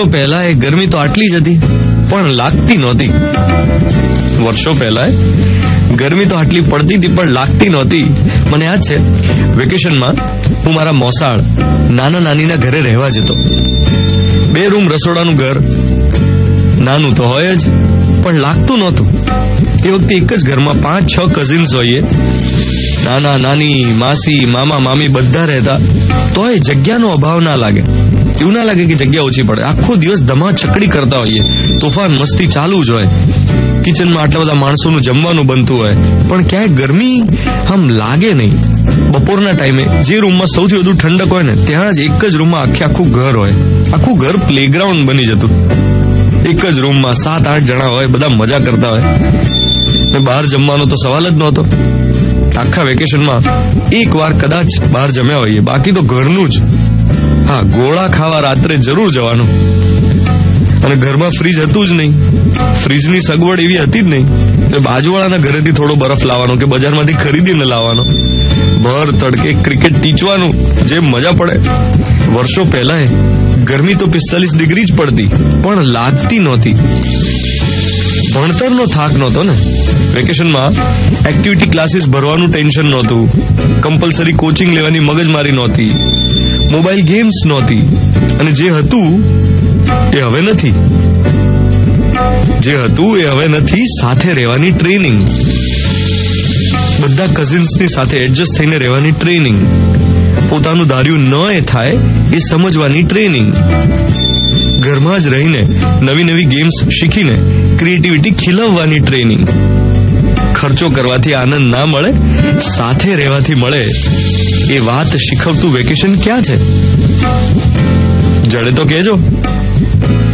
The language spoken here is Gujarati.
પહેલા એ ગરમી તો આટલી જ હતી, પણ લાગતી નહોતી. વર્ષો પહેલા ગરમી તો આટલી પડતી હતી પણ લાગતી નહોતી. મને યાદ છે, વેકેશનમાં હું મારા મોસાળ નાના નાનીના ઘરે રહેવા જતો. 2 રૂમ રસોડાનું ઘર, નાનું તો હોય જ, પણ લાગતું નહોતું. એ વખતે એક જ ઘરમાં 5-6 કઝિન્સ હોઈએ. નાના નાની, માસી, મામા, મામી બધા રહેતા. તોય જગ્યાનો અભાવ ના લાગે. એવું ના લાગે કે જગ્યા ઓછી પડે. આખો દિવસ ધમાચકડી કરતા હોઈએ, તોફાન મસ્તી ચાલુ જ હોય. કિચનમાં આટલા બધા માણસોનું જમવાનું બનતું હોય, પણ ક્યાંય ગરમી આમ લાગે નહીં. બપોરના ટાઈમે જે રૂમમાં સૌથી વધુ ઠંડક હોય ને, ત્યાં જ એક જ રૂમમાં આખું ઘર હોય. આખું ઘર પ્લેગ્રાઉન્ડ બની જતું. એક જ રૂમમાં 7-8 જણા હોય, બધા મજા કરતા હોય. બહાર જમવાનો તો સવાલ જ નહોતો. આખા વેકેશનમાં એક વાર કદાચ બહાર જમ્યા હોઈએ, બાકી તો ઘરનું જ. હા, ગોળા ખાવા રાત્રે જરૂર જવાનું. અને ઘરમાં ફ્રીજ હતું જ નહીં. ફ્રીજની સગવડ એવી હતી જ નહીં. એટલે બાજુવાળાના ઘરેથી થોડો બરફ લાવવાનો કે બજારમાંથી ખરીદીને લાવવાનો. ભર તડકે ક્રિકેટ ટીચવાનું, જે મજા પડે. વર્ષો પહેલા ગરમી તો 45 ડિગ્રી જ પડતી, પણ લાગતી નહોતી. ભણતરનો થાક નહોતો ને. વેકેશનમાં એક્ટિવિટી ક્લાસીસ ભરવાનું ટેન્શન નહોતું. કમ્પલસરી કોચિંગ લેવાની મગજમારી નહોતી. મોબાઈલ ગેમ્સ નહોતી. અને જે હતું એ હવે નથી. સાથે રહેવાની ટ્રેનિંગ. બધા કઝિન્સની સાથે એડજસ્ટ થઈને રહેવાની ટ્રેનિંગ. પોતાનું ધાર્યું ન એ થાય એ સમજવાની ટ્રેનિંગ. ઘરમાં જ રહીને નવી નવી ગેમ્સ શીખીને ક્રિએટિવિટી ખીલવવાની ટ્રેનિંગ. ખર્ચો કરવાથી આનંદ ના મળે, સાથે રહેવાથી મળે. એ વાત શીખવતું વેકેશન ક્યાં છે? જડે તો કહેજો.